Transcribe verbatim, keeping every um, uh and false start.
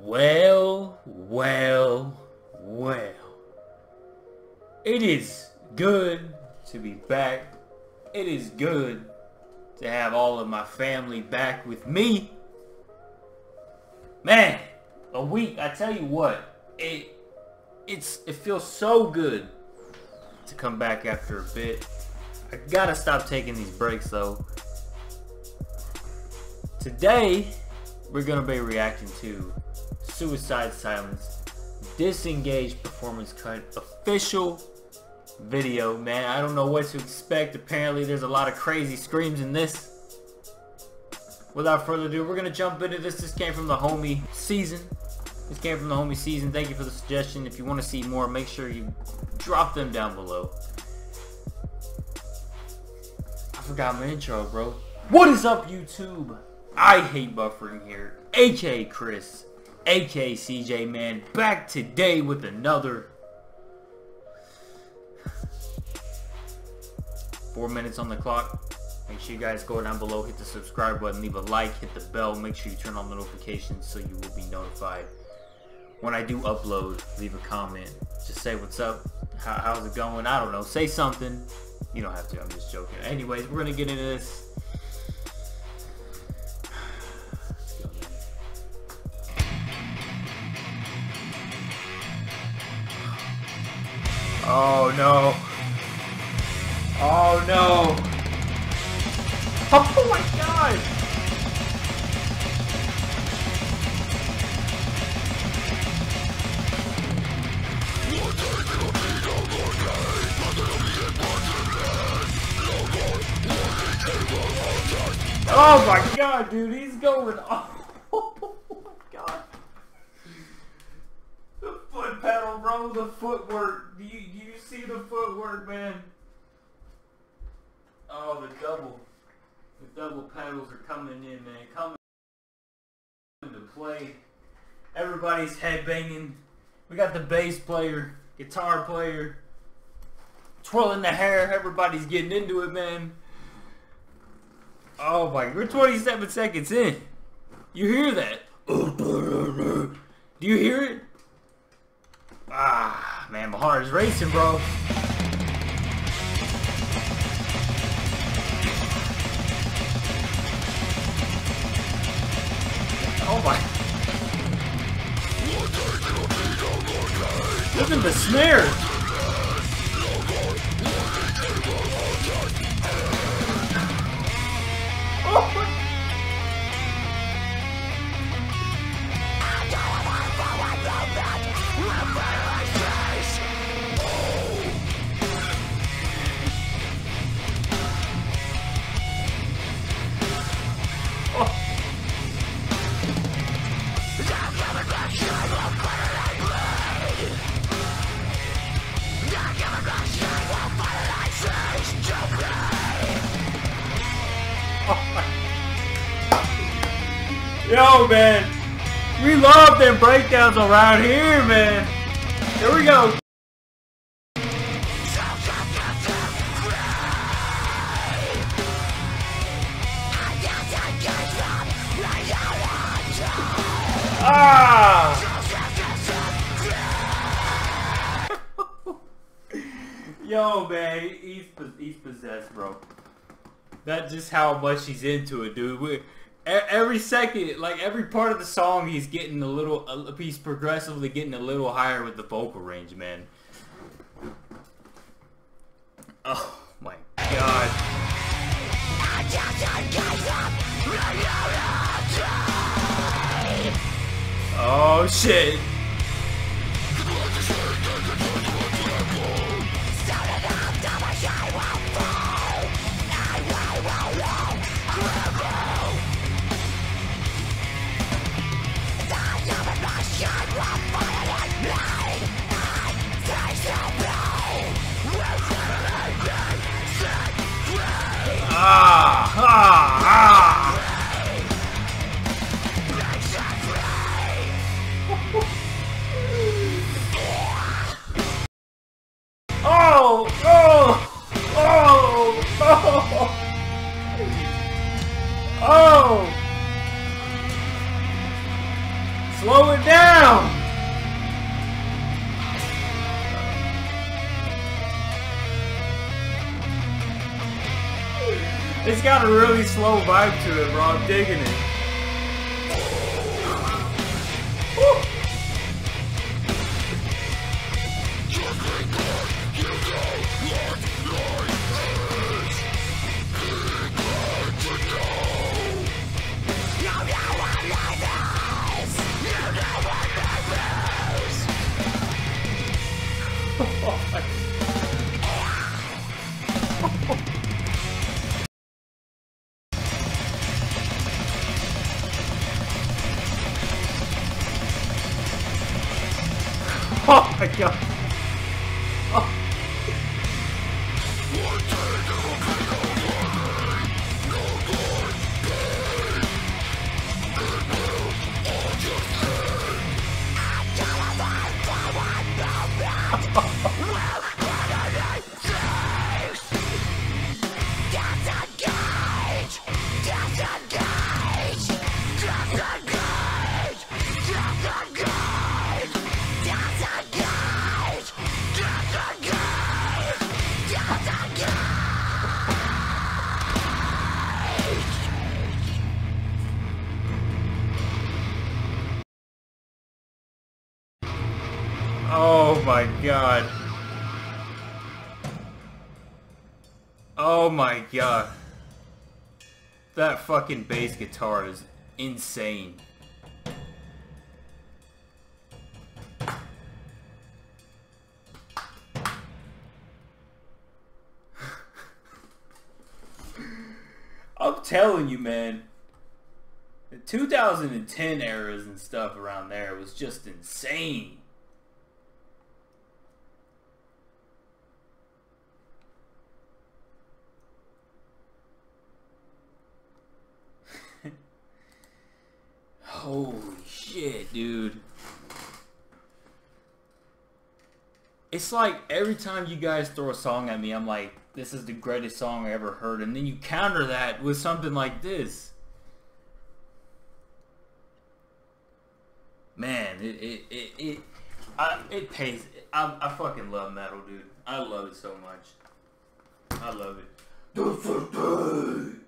Well, well, well. It is good to be back. It is good to have all of my family back with me. Man, a week, I tell you what, it it's it feels so good to come back after a bit. I gotta stop taking these breaks though. Today, we're gonna be reacting to Suicide Silence Disengaged Performance Cut official video. Man, I don't know what to expect. Apparently there's a lot of crazy screams in this. Without further ado, we're gonna jump into this. This came from the homie season. This came from the homie season. Thank you for the suggestion. If you want to see more, make sure you drop them down below. I forgot my intro, bro. What is up, YouTube? I hate buffering here, aka Chris, aka C J, man, back today with another four minutes on the clock. Make sure you guys go down below, hit the subscribe button, leave a like, hit the bell, make sure you turn on the notifications so you will be notified when I do upload. Leave a comment, just say what's up, how, how's it going, I don't know, say something. You don't have to, I'm just joking. Anyways, we're gonna get into this. Oh no. Oh no. Oh my god. Oh my god, dude, he's going off. Oh my god. The foot pedal, bro, the footwork. Do you, do you see the footwork, man? Oh, the double. The double pedals are coming in, man. Coming into play. Everybody's headbanging. We got the bass player, guitar player, twirling the hair. Everybody's getting into it, man. Oh my, we're twenty-seven seconds in. You hear that? Do you hear it? Ah, man, my heart is racing, bro. Oh my. Listen to the snare. Oh my. Yo, man, we love them breakdowns around here, man. Here we go. Ah! Yo, man, he's he's possessed, bro. That's just how much he's into it, dude. We, every second, like every part of the song, he's getting a little, uh, he's progressively getting a little higher with the vocal range, man. Oh my god. Oh shit. Ah, ah, ah. Oh, oh, oh, oh, oh. Slow it down! It's got a really slow vibe to it, bro. I'm digging it. Woo. Oh my god. Oh. Oh my god. Oh my god. That fucking bass guitar is insane. I'm telling you, man. The two thousand ten eras and stuff around there was just insane. Holy shit, dude. It's like every time you guys throw a song at me, I'm like, this is the greatest song I ever heard. And then you counter that with something like this. Man, it, it, it, it, I, it pays. I, I fucking love metal, dude. I love it so much. I love it.